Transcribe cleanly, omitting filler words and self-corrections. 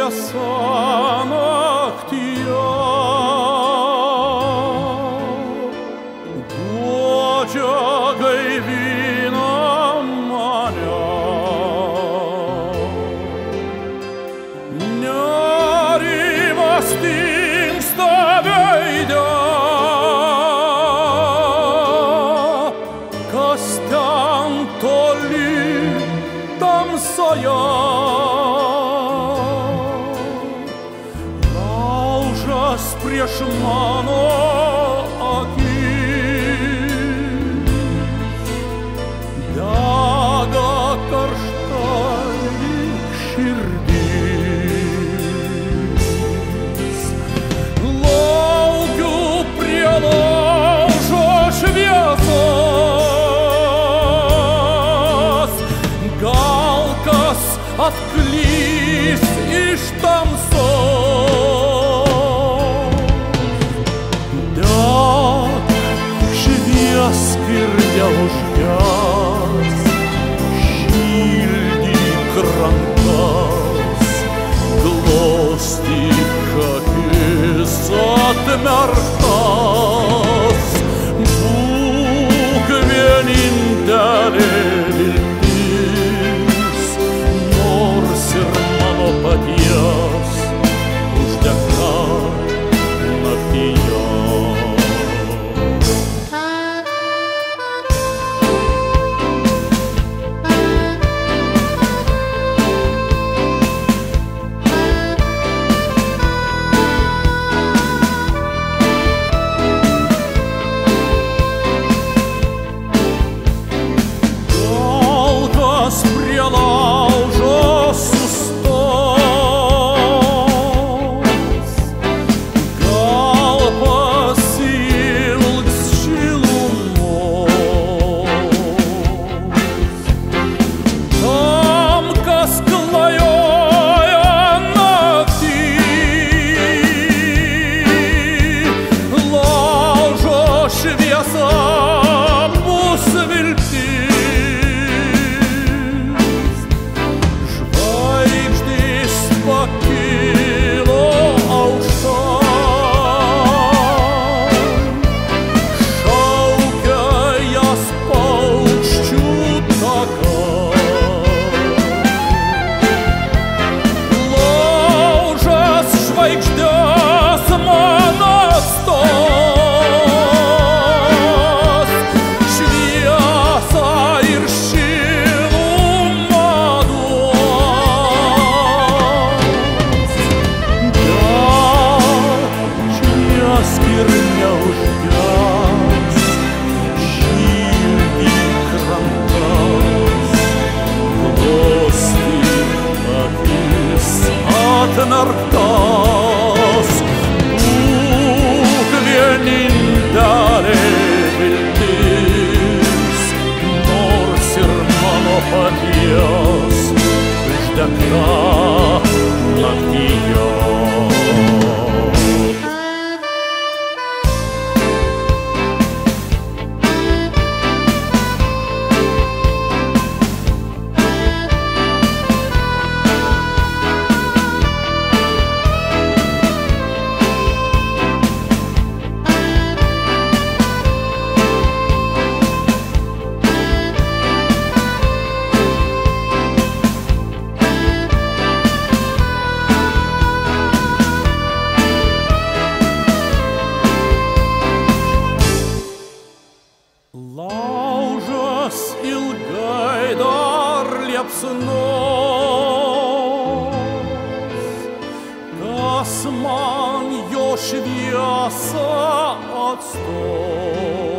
šviesa naktyje guodžia gaivina mane. Nerimas dingsta veide, kas ten toli tamsoje. Laužas prieš mano akis dega karšta lyg širdis. Laukiu prie laužo šviesos, gal kas atklys iš tamsos. Šviesk ir neužges, šildyk rankas, glostyk akis atmerktas. Būk vienintelė viltis, nors ir mano paties uždegta naktyje. Prie laužo sustos, gal pasiilgs šilumos. Tam, kas klajoja naktį, laužo šviesa bus viltis. Pakilo aukštan, šaukia jas paukščių takas. Laužas žvaigždės man atstos, šviesą ir šilumą duos. Ir neužges, šildyk rankas, glostyk akis atmerktas. Būk vienintelė viltis, nors ir mano paties uždegta naktyje. Laužas ilgai dar liepsnos, kas man jo šviesą atstos.